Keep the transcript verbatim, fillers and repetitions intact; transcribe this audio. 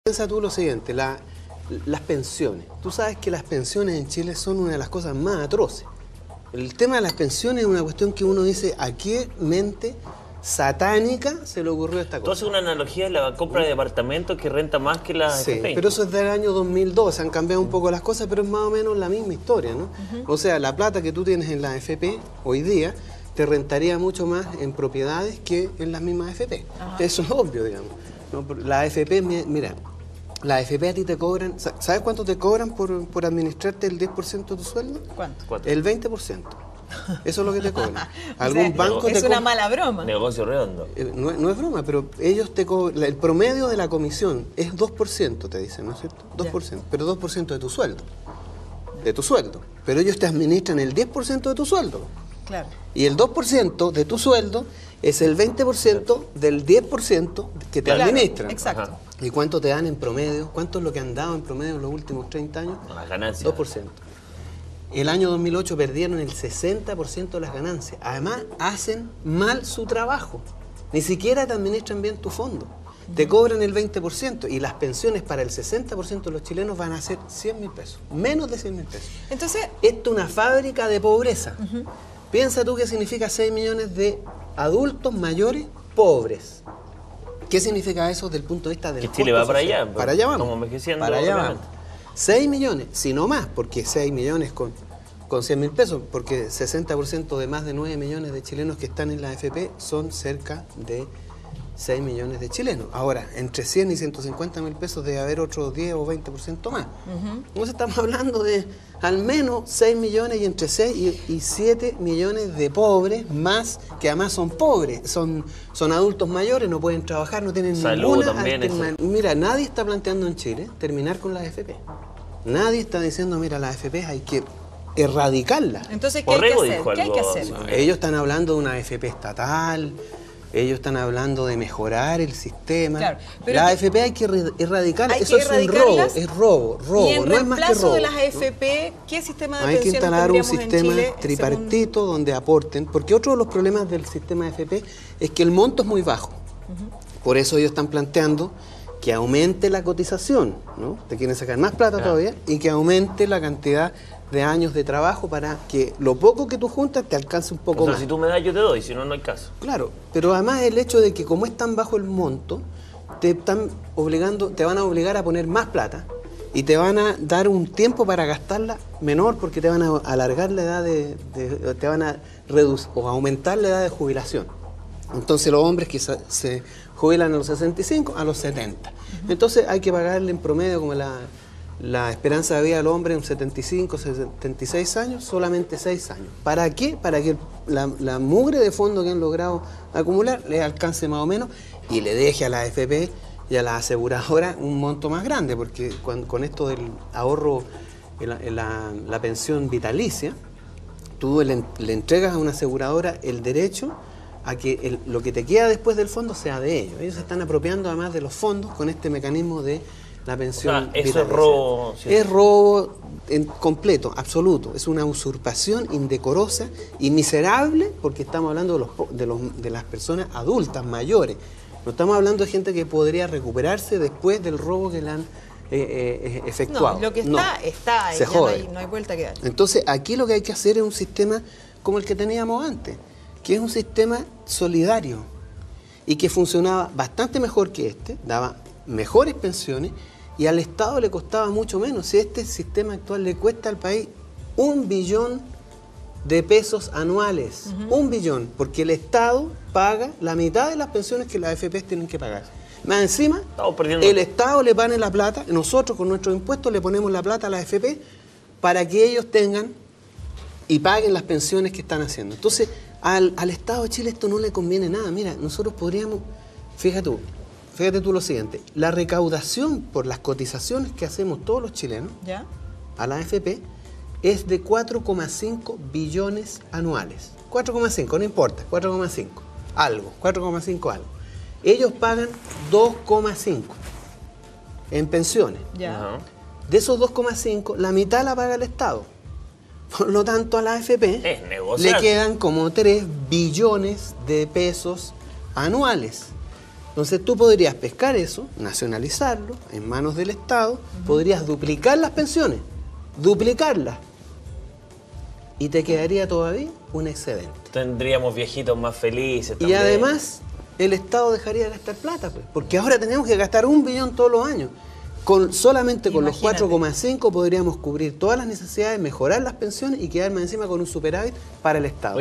Piensa tú lo siguiente, la, las pensiones. Tú sabes que las pensiones en Chile son una de las cosas más atroces. El tema de las pensiones es una cuestión que uno dice, ¿a qué mente satánica se le ocurrió esta cosa? Tú haces una analogía de la compra de departamentos que renta más que la Sí, F P. pero eso es del año dos mil dos, se han cambiado un poco las cosas, pero es más o menos la misma historia, ¿no? Uh-huh. O sea, la plata que tú tienes en la A F P hoy día te rentaría mucho más en propiedades que en las mismas A F P. Uh-huh. Eso es obvio, digamos. ¿No? La A F P, mira, la A F P a ti te cobran, ¿sabes cuánto te cobran por, por administrarte el diez por ciento de tu sueldo? ¿Cuánto? El veinte por ciento. Eso es lo que te cobran. Algún o sea, banco es te una co- mala broma. Negocio redondo. Eh, no, no es broma, pero ellos te cobran, el promedio de la comisión es dos por ciento, te dicen, ¿no es cierto? dos por ciento, pero dos por ciento de tu sueldo. De tu sueldo. Pero ellos te administran el diez por ciento de tu sueldo. Claro. Y el dos por ciento de tu sueldo es el veinte por ciento del diez por ciento que te Claro, administran. exacto. Ajá. ¿Y cuánto te dan en promedio? ¿Cuánto es lo que han dado en promedio en los últimos treinta años? Las ganancias. dos por ciento. El año dos mil ocho perdieron el sesenta por ciento de las ganancias. Además, hacen mal su trabajo. Ni siquiera te administran bien tu fondo. Te cobran el veinte por ciento y las pensiones para el sesenta por ciento de los chilenos van a ser cien mil pesos. Menos de cien mil pesos. Entonces, esto es una fábrica de pobreza. Uh-huh. Piensa tú qué significa seis millones de adultos mayores pobres. ¿Qué significa eso desde el punto de vista del que Chile va para allá? Para allá vamos. Como envejeciendo. Para allá vamos. seis millones, si no más, porque seis millones con, con cien mil pesos, porque sesenta por ciento de más de nueve millones de chilenos que están en la A F P son cerca de seis millones de chilenos. Ahora, entre cien y ciento cincuenta mil pesos debe haber otros diez o veinte por ciento más. Uh-huh. Entonces estamos hablando de al menos seis millones y entre seis y siete millones de pobres, más que además son pobres, son, son adultos mayores, no pueden trabajar, no tienen Salud ninguna también alternativa. Mira, nadie está planteando en Chile terminar con la A F P. Nadie está diciendo, mira, la A F P hay que erradicarla. Entonces, ¿qué hay que hacer? ¿Qué hay que hacer? No, ellos están hablando de una A F P estatal, ellos están hablando de mejorar el sistema. Claro, la A F P hay que erradicarla, eso es un robo, es robo, robo, y en no es más que robo. De las A F P, ¿no? ¿Qué sistema de hay pensiones que instalar un tendríamos sistema en Chile, tripartito según... donde aporten, porque otro de los problemas del sistema A F P es que el monto es muy bajo. Uh-huh. Por eso ellos están planteando que aumente la cotización, ¿no? Te quieren sacar más plata claro. todavía, y que aumente la cantidad de años de trabajo para que lo poco que tú juntas te alcance un poco o sea, más. Si tú me das, yo te doy, si no, no hay caso. Claro, pero además el hecho de que como es tan bajo el monto, te están obligando, te van a obligar a poner más plata y te van a dar un tiempo para gastarla menor porque te van a alargar la edad de, de te van a reducir o aumentar la edad de jubilación. Entonces los hombres que se jubilan a los sesenta y cinco, a los setenta. Uh-huh. Entonces hay que pagarle en promedio como la, la esperanza de vida del hombre en setenta y cinco, setenta y seis años, solamente seis años. ¿Para qué? Para que la, la mugre de fondo que han logrado acumular le alcance más o menos y le deje a la A F P y a la aseguradora un monto más grande, porque con, con esto del ahorro, la, la, la pensión vitalicia, tú le, le entregas a una aseguradora el derecho a que el, lo que te queda después del fondo sea de ellos. Ellos se están apropiando además de los fondos con este mecanismo de la pensión o sea, eso vitalicia. Es robo. ¿Sí? Es robo en completo, absoluto. Es una usurpación indecorosa y miserable porque estamos hablando de, los, de, los, de las personas adultas, mayores. No estamos hablando de gente que podría recuperarse después del robo que le han eh, eh, efectuado. No, lo que está, no, está ahí, se ya jode. No, hay, no hay vuelta que dar. Entonces, aquí lo que hay que hacer es un sistema como el que teníamos antes, que es un sistema solidario y que funcionaba bastante mejor que este, daba mejores pensiones y al Estado le costaba mucho menos. Si este sistema actual le cuesta al país un billón de pesos anuales, uh-huh. un billón, porque el Estado paga la mitad de las pensiones que las A F P tienen que pagar. Más encima, el Estado le pone la plata, nosotros con nuestros impuestos le ponemos la plata a la A F P para que ellos tengan y paguen las pensiones que están haciendo. Entonces, al, al Estado de Chile esto no le conviene nada. Mira, nosotros podríamos, fíjate tú, fíjate tú lo siguiente, la recaudación por las cotizaciones que hacemos todos los chilenos ¿Ya? a la A F P es de cuatro coma cinco billones anuales. cuatro coma cinco, no importa, cuatro coma cinco, algo, cuatro coma cinco algo. Ellos pagan dos coma cinco en pensiones. Ya. De esos dos coma cinco, la mitad la paga el Estado. Por lo tanto, a la A F P le quedan como tres billones de pesos anuales. Entonces tú podrías pescar eso, nacionalizarlo en manos del Estado, uh-huh. podrías duplicar las pensiones, duplicarlas, y te quedaría todavía un excedente. Tendríamos viejitos más felices también. Y además el Estado dejaría de gastar plata, pues, porque ahora tenemos que gastar un billón todos los años. Con, solamente con Imagínate. los cuatro coma cinco podríamos cubrir todas las necesidades, mejorar las pensiones y quedarme encima con un superávit para el Estado.